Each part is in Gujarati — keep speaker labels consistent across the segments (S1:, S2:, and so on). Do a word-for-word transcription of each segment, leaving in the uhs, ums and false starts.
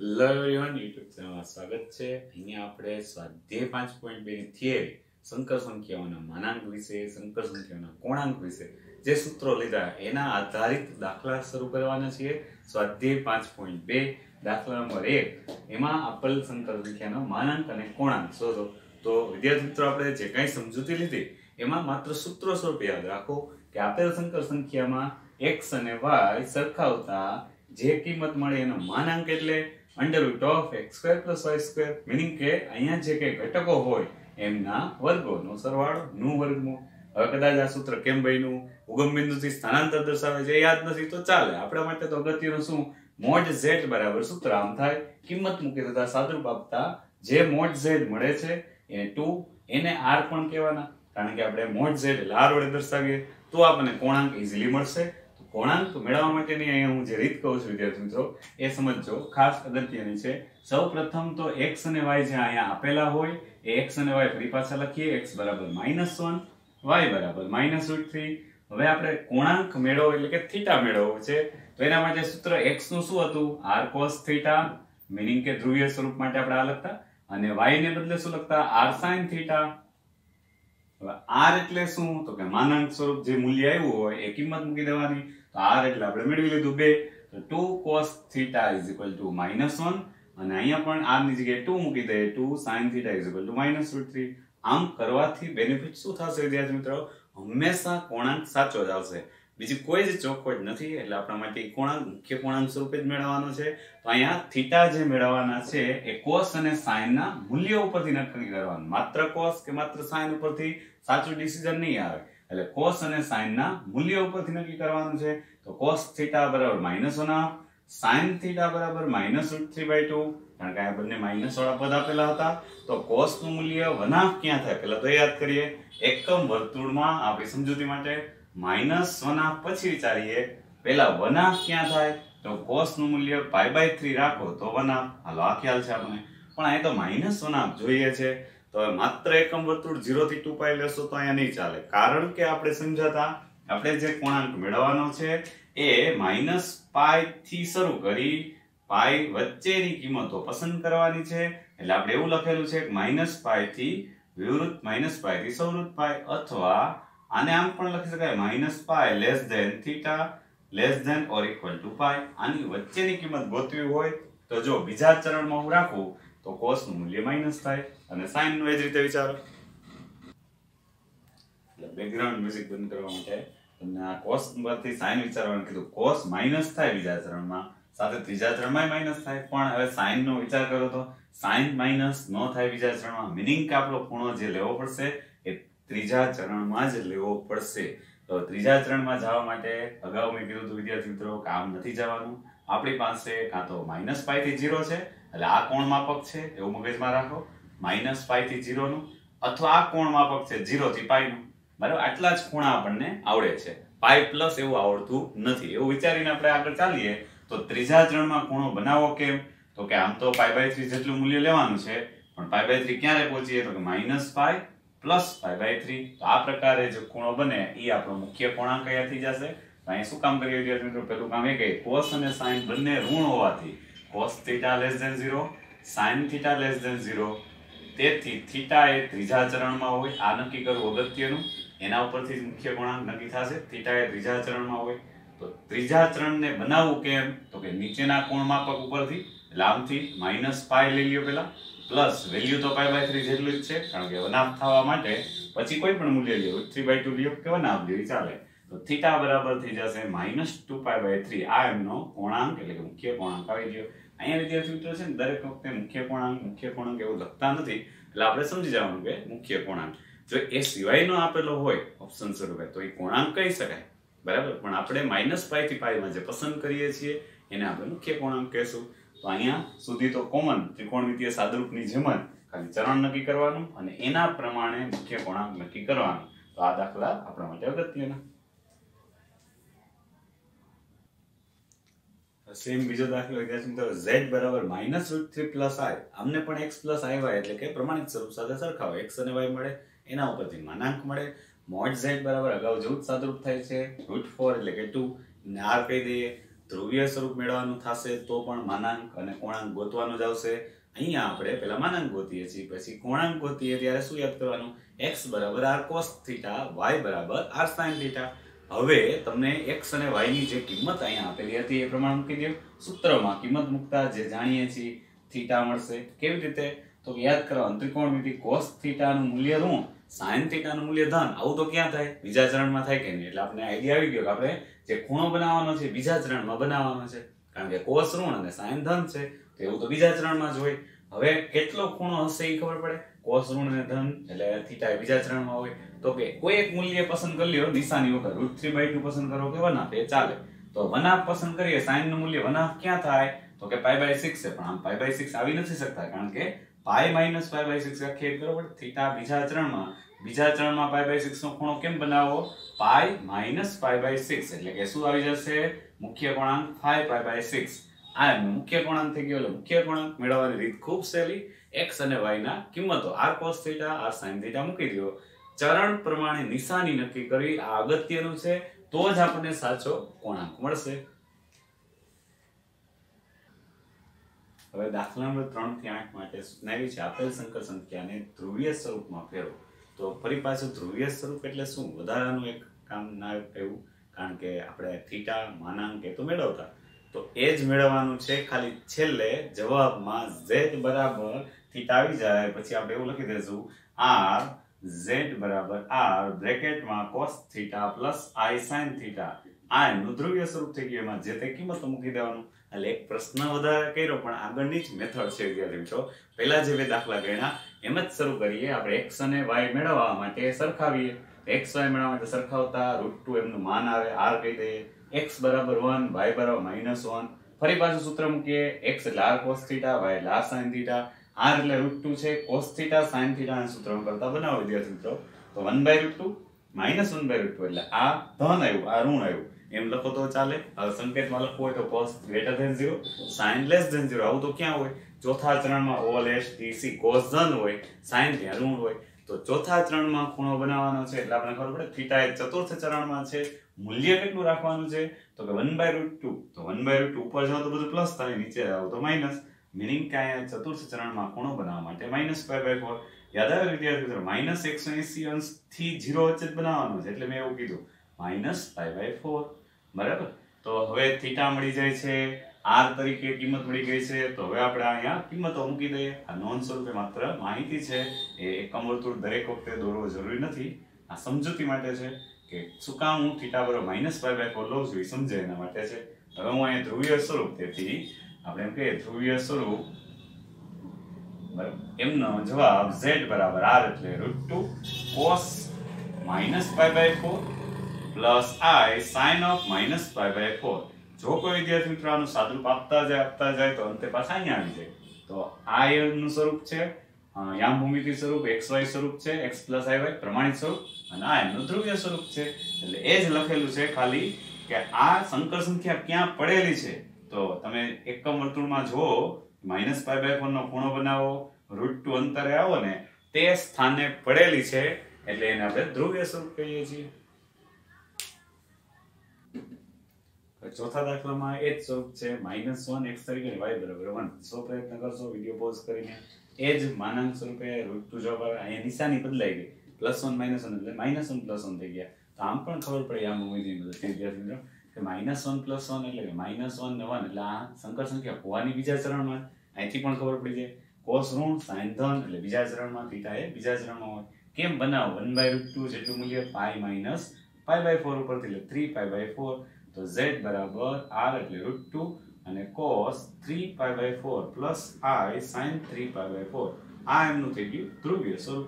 S1: હેલો એવરીવન, યુટ્યુબ ચેનલમાં સ્વાગત છે। અહીંયા આપણે સ્વાધ્યાય પાંચ પોઈન્ટ બે ની થિયરી સંકર સંખ્યાઓના માનાંક વિશે, સંકર સંખ્યાઓના કોણાંક વિશે જે સૂત્રો લીધા એના આધારિત દાખલા શરૂ કરવાના છીએ। સ્વાધ્યાય પાંચ પોઈન્ટ બે દાખલા નંબર એક, એમાં આપેલ સંકર સંખ્યાનો માનાંક અને કોણાંક શોધો। તો વિદ્યાર્થી મિત્રો, આપણે જે કંઈ સમજૂતી લીધી એમાં માત્ર સૂત્રો સ્વરૂપે યાદ રાખો કે આપેલ સંકર સંખ્યામાં x અને y સરખાવતા જે કિંમત મળે એનો માનાંક એટલે under root of x square plus y square, meaning કે અહીંયા જે કંઈ ઘટકો હોય એમના વર્ગોનો સરવાળો નું વર્ગમૂળ। હવે કદાચ આ સૂત્ર કેમ બન્યું, ઉગમ બિંદુથી સ્થાનાંતર દર્શાવે છે, યાદ નથી તો ચાલે, આપણા માટે તો અગત્યનું શું, મોડ z બરાબર સૂત્ર આમ થાય, કિંમત મૂકી દેતા સાદુરૂપ આપતા જે મોડ z મળે છે એને ટુ, એને r પણ કહેવાના, કારણ કે આપણે મોડ z એટલે r વડે દર્શાવીએ તો આપણને કોણાંક ઈઝીલી મળશે। કોણાંક મેળવવા માટેની અહીંયા હું જે રીત કહું છું વિદ્યાર્થી મિત્રો એ સમજજો, ખાસ અગત્યની છે। સૌ પ્રથમ તો x અને y જે અહીંયા આપેલા હોય એ x અને y ફરી પાછા લખીએ, x બરાબર માઇનસ વન, y બરાબર માઇનસ રૂટ થ્રી। હવે આપણે કોણાંક મેળવો એટલે કે થીટા મેળવવો છે, તો એના માટે સૂત્ર x નું શું હતું, r cos થીટા, મીનિંગ કે ધ્રુવીય સ્વરૂપ માટે આપણે આ લખતા, અને y ને બદલે શું લખતા, r sin થીટા। હવે r એટલે શું, તો કે માનાંક સ્વરૂપ જે મૂલ્ય આવ્યું હોય એ કિંમત મૂકી દેવાની, તો r એટલે આપણે મેળવી લીધું બે, તો two cos theta is equal to minus one, અને અહીંયા પણ r ની જગ્યાએ ટુ મૂકી દઈએ, two sin theta is equal to minus root three. આમ કરવાથી બેનિફિટ શું થશે વિદ્યાર્થી મિત્રો, હંમેશા કોણાંક સાચો જ આવશે, બીજી કોઈ જ ચોખવટ નથી, એટલે આપણા માટે કોણાંક મુખ્ય કોણાંક સ્વરૂપે જ મેળવવાનો છે। તો અહીંયા થીટા જે મેળવવાના છે એ cos અને sin ના મૂલ્યો ઉપરથી નક્કી કરવાનું, માત્ર cos કે માત્ર sin ઉપરથી સાચું ડિસિઝન નહીં આવે, એટલે cos અને sin ના મૂલ્યો ઉપરથી નક્કી કરવાનું છે। તો cos થીટા બરાબર minus one half, sin theta બરાબર minus root three by two, કારણ કે આ બંને માઇનસ વાળા પદ આપેલા હતા, તો cos નું મૂલ્ય વન હાફ ક્યાં થાય, પહેલા તો યાદ કરીએ, એકમ વર્તુળમાં આપણી સમજૂતી માટે માઇનસ વન હાફ પછી વિચારીએ, પહેલા વન હાફ ક્યાં થાય, તો cos નું મૂલ્ય પાઈ બાય થ્રી રાખો તો વન હાફ, હાલો આ ખ્યાલ છે આપણને, પણ અહીં તો માઇનસ વન હાફ જોઈએ છે, તો માત્ર એકમ વર્તુળ ઝીરો થી ટુ પાઈ લેશો તો અહીંયા નહીં ચાલે, કારણ કે આપણે સમજાતા આપણે જે કોણાંક મેળવવાનો છે એ માઇનસ પાઈ થી શરૂ કરી પાઈ વચ્ચેની કિંમતો પસંદ કરવાની છે, એટલે આપણે એવું લખેલું છે કે માઇનસ પાઈ થી વિવૃત માઇનસ પાઈ થી સવૃત પાઈ, અથવા આને આમ પણ લખી શકાય, minus pi less than theta less than or equal to pi. આની વચ્ચેની કિંમત ગોતવી હોય તો જો બીજા ચરણમાં હું રાખું તો cos નું મૂલ્ય માઇનસ થાય, અને sin નું એ જ રીતે વિચારો, એટલે બેકગ્રાઉન્ડ મ્યુઝિક બંધ કરવા માટે તમને આ cos પરથી sin વિચારવાનું કીધું, cos માઇનસ થાય બીજા ચરણમાં, સાથે ત્રીજા ચરણમાં માઇનસ થાય, પણ હવે sin નો વિચાર કરો તો sin માઇનસ ન થાય બીજા ચરણમાં, મીનિંગ કે આપણો ખૂણો જે લેવો પડશે એ ત્રીજા ચરણમાં જ લેવો પડશે। તો ત્રીજા ચરણમાં જવા માટે અગાઉ મેં કીધું હતું વિદ્યાર્થી મિત્રો કે આમ નથી જવાનું, આપણી પાસે કાં તો માઇનસ પાઈ થી ઝીરો છે, એટલે આ કોણ માપક છે એવું મગજમાં રાખો, માઇનસ પાઈ થી ઝીરો નું, અથવા આ કોણ માપક છે ઝીરો થી પાઈ નું, બરાબર, આટલા જ ખૂણા આપણને આવડે છે, પાઈ પ્લસ એવું આવડતું નથી, એવું વિચારીને આપણે આગળ ચાલીએ તો ત્રીજા ચરણમાં ખૂણો બનાવો કેમ, તો કે આમ તો પાઈ બાય થ્રી જેટલું મૂલ્ય લેવાનું છે, પણ પાઈ બાય થ્રી ક્યારે પહોંચીએ, તો કે minus pi plus pi by three, તો આ પ્રકારે જે ખૂણો બને એ આપણો મુખ્ય કોણાંક કયા થઈ જશે। અહીં શું કામ કરીએ વિદ્યાર્થી મિત્રો, પેલું કામ એ કે cos અને sin બંને ઋણ હોવાથી cos theta less than zero, sin theta less than zero, તેથી થીટા એ ત્રીજા ચરણમાં હોય, આ નક્કી કરવું અગત્યનું, એના ઉપરથી જ મુખ્ય કોણાંક નક્કી થશે, થીટા એ ત્રીજા ચરણમાં હોય, તો ત્રીજા ચરણને બનાવવું કેમ, તો કે નીચેના કોણ માપક ઉપરથી, એટલે આમથી માઇનસ પાઈ લઈ લ્યો પેલા, પ્લસ વેલ્યુ તો પાઈ બાય થ્રી જેટલું જ છે, કારણ કે વન હાફ થવા માટે પછી કોઈ પણ મૂલ્ય લ્યો, થ્રી બાય ટુ લ્યો કે વન હાફ લ્યો ચાલે, તો થીટા બરાબર થઈ જશે minus two pi by three, આ એમનો કોણાંક એટલે કે મુખ્ય કોણાંક આવી ગયો। અહીંયા વિદ્યાર્થી મિત્રો છે ને દરેક વખતે મુખ્ય કોણાંક મુખ્ય કોણાંક એવું લખતા નથી, એટલે આપણે સમજી જવાનું કે મુખ્ય કોણાંક જો એ સિવાયનો આપેલો હોય ઓપ્શન સ્વરૂપે તો એ કોણાંક કહી શકાય, બરાબર, પણ આપણે માઇનસ પાઈ થી પાઈમાં જે પસંદ કરીએ છીએ એને આપણે મુખ્ય કોણાંક કહેશું। તો અહીંયા સુધી તો કોમન ત્રિકોણમિતીય સાદુરૂપની જેમ જ ખાલી ચરણ નક્કી કરવાનું અને એના પ્રમાણે મુખ્ય કોણાંક નક્કી કરવાનું, તો આ દાખલા આપણા માટે અગત્યના। સેમ બીજો દાખલો વિદ્યાર્થી મિત્રો, z બરાબર minus root three plus i, આમને પણ x પ્લસ આઈ વાય એટલે કે પ્રમાણિત સ્વરૂપ સાથે સરખાવો, x અને y મળે, એના ઉપરથી માનાંક મળે, મોડ z બરાબર અગાઉ જેવું જ સાદુરૂપ થાય છે, રૂટ ફોર એટલે કે ટુ, ને r કહી દઈએ, ધ્રુવીય સ્વરૂપ મેળવવાનું થશે તો પણ માનાંક અને કોણાંક ગોતવાનું જ આવશે. અહીંયા આપણે પેલા માનાંક ગોતીએ છીએ, પછી કોણાંક ગોતીએ ત્યારે શું યાદ કરવાનું? x બરાબર r cos થીટા, y બરાબર r sin થીટા. હવે તમને x અને y ની જે કિંમત અહીંયા આપેલી હતી એ પ્રમાણે મૂકી દો. સૂત્રમાં કિંમત મૂકતા જે જાણીએ છીએ થીટા મળશે. કેવી રીતે? તો યાદ કરો, ત્રિકોણમિતિ cos થીટા નું મૂલ્ય ઋણ, sin થીટા નું મૂલ્ય ધન. આવું તો ક્યાં થાય? બીજા ચરણમાં થાય કે નહીં? એટલે આપણે આઈડિયા આવી ગયો કે આપણે જે ખૂણો બનાવવાનો છે બીજા ચરણમાં બનાવવાનો છે, કારણ કે cos ઋણ અને sin ધન છે, તો એવું તો બીજા ચરણમાં જ હોય. હવે કેટલો ખૂણો હશે એ ખબર પડે. cos ઋણ અને ધન એટલે થીટા બીજા ચરણમાં હોય, તો કે કોઈ એક મૂલ્ય પસંદ કરી લ્યો નિશાની વગર. રૂટ થ્રી બાય ટુ પસંદ કરો કે વન હાફ એ ચાલે. તો વન હાફ પસંદ કરીએ, sin નું મૂલ્ય વન હાફ ક્યાં થાય? તો કે પાઈ બાય સિક્સ છે, પણ આમ પાઈ બાય સિક્સ આવી નથી શકતા, કારણ કે pi minus pi by six વ્યાખ્યાયિત કરવો પડે. થીટા બીજા ચરણમાં, બીજા ચરણમાં પાઈ બાય સિક્સ નો ખૂણો કેમ બનાવવો? Pi minus pi by six, એટલે કે શું આવી જશે? મુખ્ય કોણાંક ફાઈવ પાઈ બાય સિક્સ. આ એમનો મુખ્ય કોણાંક થઈ ગયો. એટલે મુખ્ય કોણાંક મેળવવાની રીત ખૂબ સહેલી. x અને y ના કિંમતો r cos theta, r sin theta મૂકી દો. ચરણ પ્રમાણે નિશાની નક્કી કરવી આ અગત્યનું છે, તો જ આપણને સાચો કોણાંક મળશે. હવે દાખલા નંબર ત્રણ થી આઠ માટે સૂચનાવી છે આપેલ સંકર સંખ્યાને ધ્રુવીય સ્વરૂપમાં ફેરવો. તો ફરી પાછું ધ્રુવીય સ્વરૂપ એટલે શું? વધારાનું એક કામ ના એવું, કારણ કે આપણે થીટા માનાંક એ તો મેળવતા, તો એ જ મેળવવાનું છે. ખાલી છેલ્લે જવાબમાં z બરાબર થીટા આવી જાય પછી આપણે એવું લખી દઈશું r z બરાબર r બ્રેકેટમાં cos theta plus i sin theta. આ એનું ધ્રુવીય સ્વરૂપ થઈ ગયું. એમાં જે તે કિંમતો મૂકી દેવાનું. એટલે એક પ્રશ્ન વધારે કર્યો, પણ આગળની જ મેથડ છે વિદ્યાર્થી મિત્રો. પહેલા જે બે દાખલા ગણ્યા એમ જ શરૂ કરીએ. આપણે x અને y મેળવવા માટે સરખાવીએ. x y મેળવવા માટે સરખાવતા રૂટ ટુ એમનું માન આવે, r કહી દઈએ. x બરાબર વન, y બરાબર માઇનસ વન. ફરી પાછું સૂત્ર મૂકીએ. x એટલે r cos થીટા, y એટલે r sin થીટા, r એટલે રૂટ ટુ છે. cos થીટા sin થીટા ના સૂત્ર કરતા બનાવો વિદ્યાર્થી મિત્રો. તો one by root two minus one by root two, એટલે આ ધન આવ્યું, આ ઋણ આવ્યું, એમ લખો તો ચાલે. હવે સંકેતમાં લખવું હોય તો cos greater than zero, sin less than zero. આવું તો ક્યાં હોય? ચોથા ચરણમાં ઓ લેસ ટી cos ધન હોય, sin ત્યાં ઋણ હોય. તો ચોથા ચરણમાં ખૂણો બનાવવાનો છે, એટલે આપણે ખબર પડે થીટા એ ચતુર્થ ચરણમાં છે. મૂલ્ય કેટલું રાખવાનું છે? તો કે વન બાય રૂટ ટુ. તો વન બાય રૂટ ટુ ઉપર જાવ તો બધું પ્લસ થાય, નીચે આવો તો માઇનસ. મીનિંગ કે અહીંયા ચતુર્થ ચરણમાં ખૂણો બનાવવા માટે માઇનસ પાઈ બાય ફોર. યાદ આવે વિદ્યાર્થી મિત્રો? માઇનસ એકસો એસી અંશ થી ઝીરો વચ્ચે જ બનાવવાનું છે, એટલે મેં એવું કીધું માઇનસ પાઈ બાય ફોર. બરાબર. તો હવે થીટા મળી જાય છે, r તરીકે કિંમત મળી ગઈ છે. તો હવે આપણે અહીંયા કિંમતો મૂકી દઈએ. આ નોંધ સ્વરૂપે માત્ર માહિતી છે, એ એકમ વર્તુળ દરેક વખતે દોરવો જરૂરી નથી. આ સમજૂતી માટે છે કે શું કામ હું થીટા બરાબર માઇનસ પાઈ બાય ફોર લઉં છું, એ સમજાય એના માટે છે. હવે હું અહીંયા ધ્રુવીય સ્વરૂપ, તેથી આપણે એમ કહીએ ધ્રુવીય સ્વરૂપ બરાબર, એમનો જવાબ z બરાબર r એટલે root two cos minus pi by four plus i sin of minus pi by four. જો કોઈ વિદ્યાર્થી મિત્રો આનું સાદુરૂપ આપતા જાય આપતા જાય તો અંતે પાછા અહીંયા આવી જાય. તો આ નું સ્વરૂપ છે, યામ ભૂમિતિ સ્વરૂપ, xy સ્વરૂપ છે, x પ્લસ iy પ્રમાણિત સ્વરૂપ, અને આ એનું ધ્રુવીય સ્વરૂપ છે. એટલે એ જ લખેલું છે ખાલી કે આ સંકર સંખ્યા ક્યાં પડેલી છે. તો તમે એકમ વર્તુળમાં જુઓ, માઇનસ પાઈ બાય ફોર નો ખૂણો બનાવો, રૂટ ટુ અંતરે આવો ને તે સ્થાને પડેલી છે, એટલે એને આપણે ધ્રુવીય સ્વરૂપ કહીએ છીએ. ચોથા દાખલામાં એ જ સ્વરૂપ છે, માઇનસ વન એક્સ તરીકે y બરાબર વન. સો પ્રયત્ન કરશો વિડીયો પોઝ કરીને. એ જ માનાંક સ્વરૂપે રૂટ ટુ જવાબ આવે. અહીંયા નિશાની બદલાઈ ગઈ, પ્લસ વન માઇનસ વન એટલે માઇનસ વન પ્લસ વન થઈ ગયા. તો આમ પણ ખબર પડી આમ ઉમેરી વિદ્યાર્થી મિત્રો કે માઇનસ વન પ્લસ વન એટલે કે માઇનસ વન ને વન, એટલે આ સંકર સંખ્યા હોવાની બીજા ચરણમાં. અહીંથી પણ ખબર પડી જાય cos ઋણ sin ધન એટલે બીજા ચરણમાં, થીટા એ બીજા ચરણમાં હોય. કેમ બનાવો? વન બાય રૂટ ટુ જેટલું મૂલ્ય pi minus pi by four ઉપરથી, એટલે થ્રી પાઈ બાય ફોર. તો z બરાબર r એટલે રૂટ ટુ અને cos three pi by four plus i sin three pi by four. આ એમનું થઈ ગયું ધ્રુવીય સ્વરૂપ.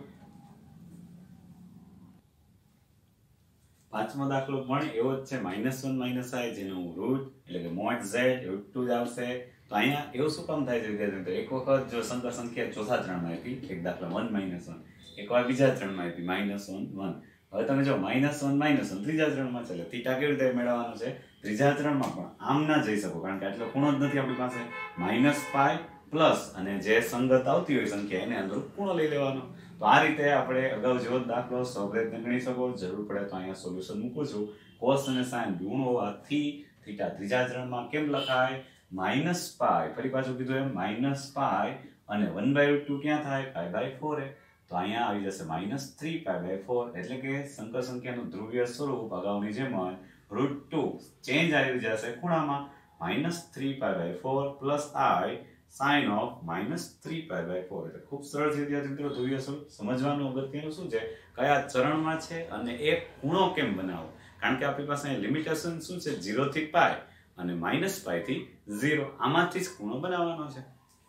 S1: પાંચમો દાખલો પણ એવો જ છે, માઇનસ વન માઇનસ i જેનું રૂટ એટલે કે મોડ z રૂટ ટુ જ આવશે. તો અહીંયા એવું શું કામ થાય છે વિદ્યાર્થી? એક વખત જો સંકર સંખ્યા ચોથા ચરણમાં આપી, એક દાખલા વન માઇનસ વન, એક વાર બીજા ચરણમાં આપી માઇનસ વન વન. હવે તમે જો માઇનસ વન માઇનસ વન ત્રીજા ચરણમાં છે, એટલે થીટા કેવી રીતે મેળવવાનો છે? ત્રીજા ચરણમાં પણ આમ ના જઈ શકો, કારણ કે આટલો ખૂણો જ નથી આપણી પાસે. માઇનસ પાઈ પ્લસ અને જે સંગત આવતી હોય સંખ્યા એને અંદર ખૂણો લઈ લેવાનો. તો આ રીતે આપણે અગાઉ જેવો દાખલો સૌપ્રયત્ન ગણી શકો. જરૂર પડે તો અહીંયા સોલ્યુશન મૂકું છું. cos અને sin ઋણ હોવાથી થીટા ત્રીજા ચરણમાં કેમ લખાય માઇનસ પાઈ, ફરી પાછું કીધું એમ માઇનસ પાઈ અને વન બાય રૂટ ટુ ક્યાં થાય પાઈ બાય ફોર એ, તો અહીંયા આવી જશે minus three pi by four, એટલે કે સંકર સંખ્યાનું ધ્રુવીય સ્વરૂપ અગાઉની જેમ જ રૂટ ટુ ચેન્જ આવી જશે ખૂણામાં minus three pi by four plus i sine of minus three pi by four. એટલે ખૂબ સરળ છે વિદ્યાર્થી મિત્રો. ધ્રુવીય સ્વરૂપ સમજવાનું અગત્યનું શું છે, કયા ચરણમાં છે અને એક ખૂણો કેમ બનાવો, કારણ કે આપણી પાસે લિમિટેશન શું છે ઝીરો થી પાઈ અને માઇનસ પાઈ થી ઝીરો, આમાંથી જ ખૂણો બનાવવાનો છે.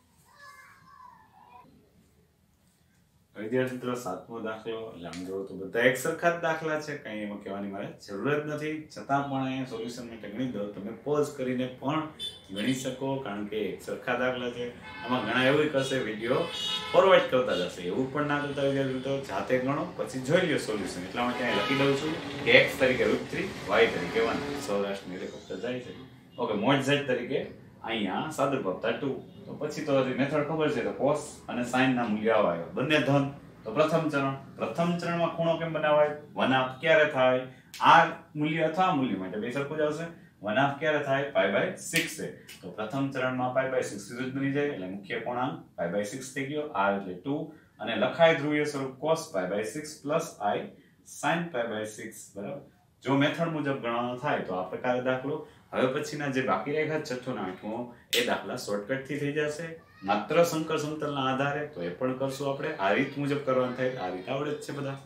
S1: વિદ્યાર્થી મિત્રો સાતમો દાખલો, એટલે આમ જોવો તો બધા એક સરખા જ દાખલા છે, કઈ એમાં કહેવાની મારે જરૂર જ નથી, છતાં પણ અહીંયા સોલ્યુશન માટે ગણી દો. તમે પોઝ કરીને પણ ગણી શકો, કારણ કે એક સરખા દાખલા છે. આમાં ઘણા એવું કરશે વિડીયો ફોરવર્ડ કરતા જશે, એવું પણ ના કરતા વિદ્યાર્થી મિત્રો, જાતે ગણો પછી જોઈ લો સોલ્યુશન. એટલા માટે અહીં લખી દઉં છું કે એક્સ તરીકે રૂટ થ્રી, વાય તરીકે વન, સૌરાષ્ટ્રની હેલિકોપ્ટર જાય છે. ઓકે, મોડ ઝેડ તરીકે અહીંયા સાદુરૂપ ટુ, તો પછી તો મેથડ ખબર છે, તો કોસ અને સાઇન ના મૂલ્ય આવે, બંને ધન. તો પ્રથમ ચરણ, પ્રથમ ચરણમાં ખૂણો કેમ બનાવાય, વન હાફ ક્યારે થાય, આ મૂલ્ય અથવા આ મૂલ્ય માટે બે સરખું જ આવશે. વન હાફ ક્યારે થાય પાઈ બાય સિક્સ છે, તો પ્રથમ ચરણમાં પાઈ બાય સિક્સ જ બની જાય, એટલે મુખ્ય કોણાંક પાઈ બાય સિક્સ થઈ ગયો, આર એટલે ટુ, અને લખાય ધ્રુવીય સ્વરૂપ cos pi by six plus i sin pi by six, બરાબર. જો મેથડ મુજબ ગણવાનો થાય તો આ પ્રકારે દાખલો. હવે પછીના જે બાકી રહ્યા છઠ્ઠો ને આઠમો એ દાખલા શોર્ટકટ થી થઈ જશે, માત્ર સંકર સમતલના આધારે, તો એ પણ કરશું આપણે. આ રીત મુજબ કરવાનું થાય, આ રીત આવડે જ છે બધા.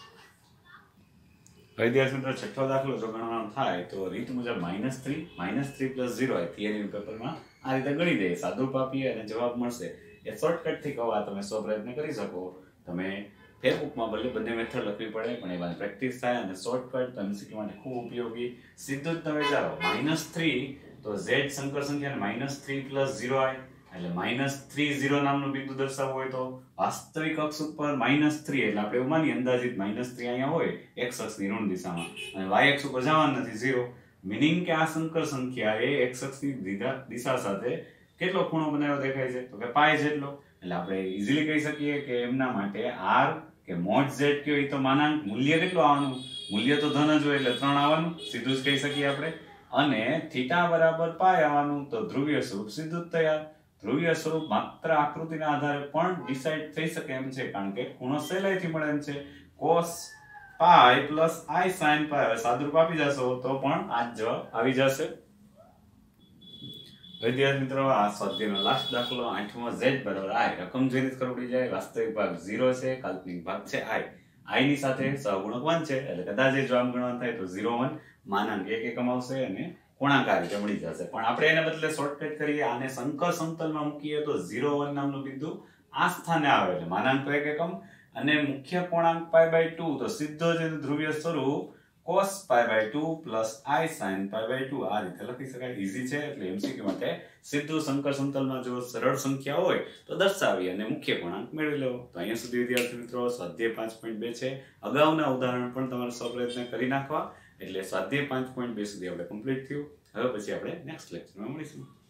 S1: વિદ્યાર્થી મિત્રો છઠ્ઠો દાખલો જો ગણવાનો થાય તો રીત મુજબ minus three minus three plus zero એ થિયરી પેપરમાં આ રીતે ગણી દે, સાદુરૂપ આપીએ અને જવાબ મળશે. એ શોર્ટકટ થી કહો, આ તમે સો પ્રયત્ન કરી શકો. તમે ફેસબુકમાં ભલે બંને મેથડ લખવી પડે, પણ એમાં પ્રેક્ટિસ થાય અને શોર્ટકટ એમસીક્યુ માટે ખૂબ ઉપયોગી. સીધું જ તમે ચાલો માઇનસ થ્રી, તો ઝેડ સંકર સંખ્યા minus three plus zero i, એટલે માઇનસ થ્રી ઝીરો નામનું બિંદુ દર્શાવવું હોય તો વાસ્તવિક અક્ષ ઉપર માઇનસ થ્રી, એટલે આપણે એવું માનીએ અંદાજિત માઇનસ થ્રી અહીંયા હોય એક્સ અક્ષની ઋણ દિશામાં, અને વાય અક્ષ ઉપર જવાનું નથી ઝીરો, મિનિંગ કે આ સંકર સંખ્યા એ એક્સ અક્ષની દિશા સાથે કેટલો ખૂણો બનાવ્યો દેખાય છે, તો કે પાઈ જેટલો. એટલે આપણે ઈઝીલી કહી શકીએ કે એમના માટે આર કે મોડ ઝેડ કયો એ તો માનાંક મૂલ્ય કેટલું આવવાનું, મૂલ્ય તો ધન જ હોય એટલે ત્રણ આવવાનું, સીધું જ કહી શકીએ આપણે. અને થીટા બરાબર પાઈ આવવાનું, તો ધ્રુવીય સ્વરૂપ સીધું જ તૈયાર. ધ્રુવીય સ્વરૂપ માત્ર આકૃતિના આધારે પણ ડિસાઇડ થઈ શકે એમ છે, કારણ કે ખૂણો સહેલાઈથી મળે એમ છે. cos pi plus i sin pi, હવે સાદુરૂપ આપી જશો તો પણ આ જ જવાબ આવી જશે. વિદ્યાર્થી મિત્રો આ સ્વાધ્યાયનો લાસ્ટ દાખલો આઠમો z બરાબર i, રકમ જોઈને જ ખબર પડી જાય. વાસ્તવિક ભાગ ઝીરો છે, કાલ્પનિક ભાગ છે i. i ની સાથે સહગુણક વન છે, એટલે કદાચ જો આમ ગણવાનું થાય તો ઝીરો વન માનાંક એક એકમ આવશે અને પૂર્ણાંક આ રીતે મળી જશે. પણ આપણે એને બદલે શોર્ટકટ કરીએ, આને સંકર સમતલમાં મૂકીએ તો ઝીરો વન નામનું બિંદુ આ સ્થાને આવે, એટલે માનાંક તો એક એકમ અને મુખ્ય પૂર્ણાંક પાઈ બાય ટુ, તો સીધો જ ધ્રુવીય સ્વરૂપ cos pi by two plus i sin pi by two આ રીતે લખી શકાય. ઈઝી છે, એટલે એમસીક્યુ માટે સીધું સંકર સમતલમાં જો સરળ સંખ્યા હોય તો દર્શાવી અને મુખ્ય પૂર્ણાંક મેળવી લેવો. તો અહીંયા સુધી વિદ્યાર્થી મિત્રો સ્વાધ્યાય પાંચ પોઈન્ટ બે છે. અગાઉના ઉદાહરણ પણ તમારે સૌ પ્રયત્ન કરી નાખવા, એટલે સ્વાધ્યાય પાંચ પોઈન્ટ બે સુધી આપણે કમ્પ્લીટ થયું. હવે પછી આપણે નેક્સ્ટ લેક્ચરમાં મળીશું.